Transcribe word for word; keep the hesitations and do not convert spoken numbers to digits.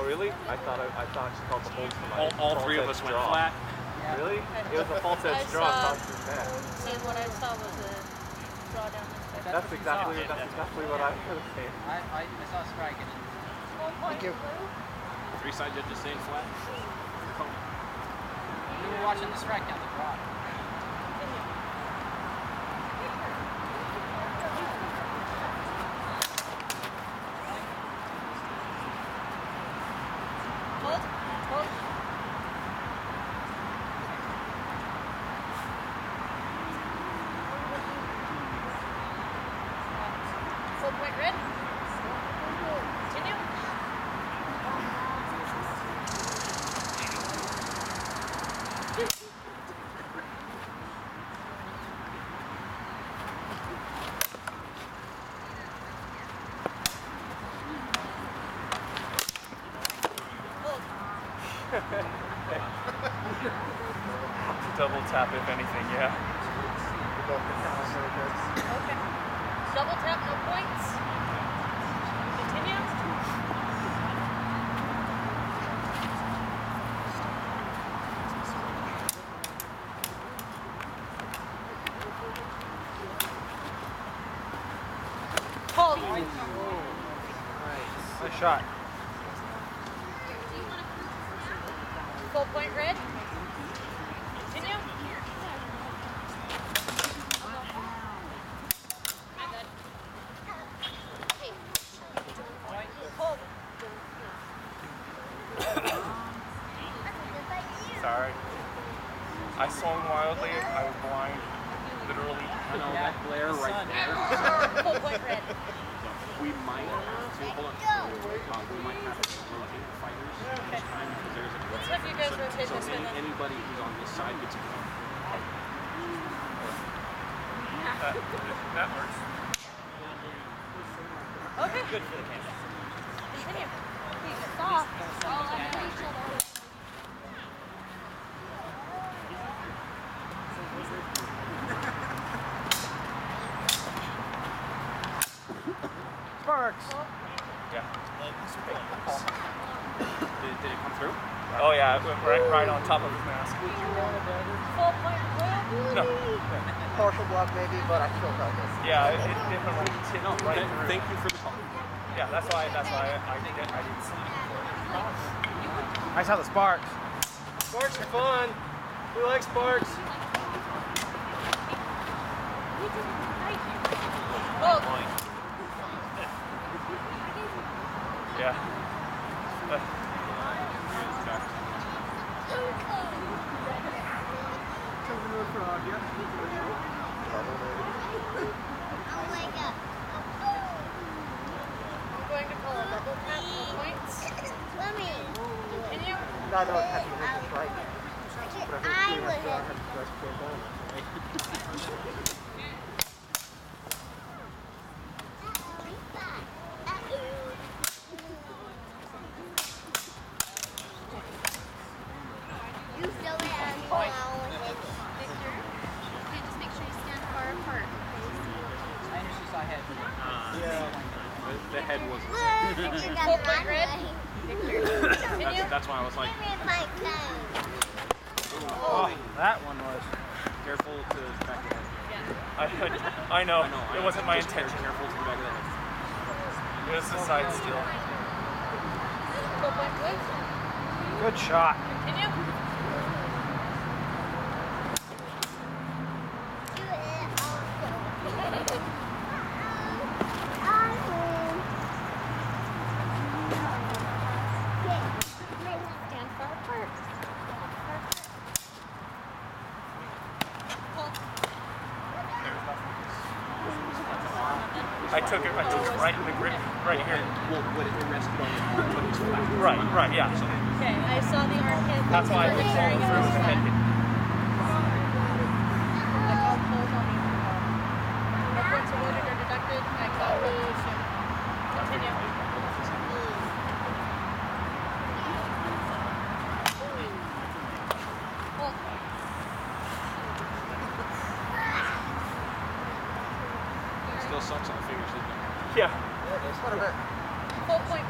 really? I thought I, I thought she called the holds for my All, all three of us went draw. flat. Yeah. Really? It was a false edge I draw. saw, See, what I saw was a draw down this way. That's, that's exactly that's, that's exactly what I was saying. I, I, I saw a strike and Thank you. Three side judges saying flat. We were watching the strike down the draw. Hold. Hold. Full point red. Continue. Double tap if anything, yeah. Okay. Double tap, no points. Continue. Hold. Nice shot. Full point red. Continue. Hold. Sorry. I swung wildly. I was blind. Literally. I know that glare right there. Full point red. We might have to hold on. Uh, we might have to rotate fighters this time because there's a. Let's have you guys so, rotate so this way any, then. anybody who's on this side gets a go. That, that works. Okay. Good for the camera. Continue. Stop. All under each other. Sparks. Yeah. Did, did it come through? Oh yeah, it went right, right on top of his mask. Full point blue. No. Partial block maybe, but I still felt this. Yeah, it, it definitely hit No, right th through. thank you for the call. Yeah, that's why. That's why I, I didn't. I didn't see it. Nice how the sparks. Sparks are fun. We like sparks. Hold. Yeah. Uh, I'm going to call a double tap for points. Continue. No, no, it's happy with this right. But I think I have to press play ball. I initially saw head. Yeah. The, the head was. Full point red. Continue. That's, that's why I was like. Oh, that one was. Careful to the back of the head. Yeah. I, I know. I know. It I wasn't know. my Just intention. Careful to the back of the head. It was the side steal. Full point blue. Good shot. Continue. Stand far apart. Hold. I took it. I took it right in the grip, right here. Well, what it rested on the but it's flat. Right, right, yeah. Okay, I saw the armpit. That's why I was Very falling through the head. I called hold on you. No points awarded or deducted. I called resolution. Continue. Hold. It still sucks on the fingers, doesn't it? Yeah. What a bit. Full point